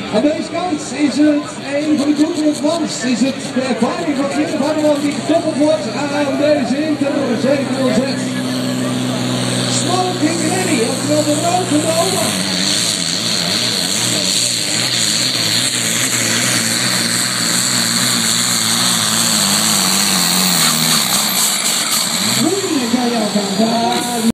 Aan deze kant is het een van de toekomstmans. Is het de ervaring van Philip Hardeman die gekoppeld wordt aan deze Inter 706. Smoking Ready, oftewel de rode oma.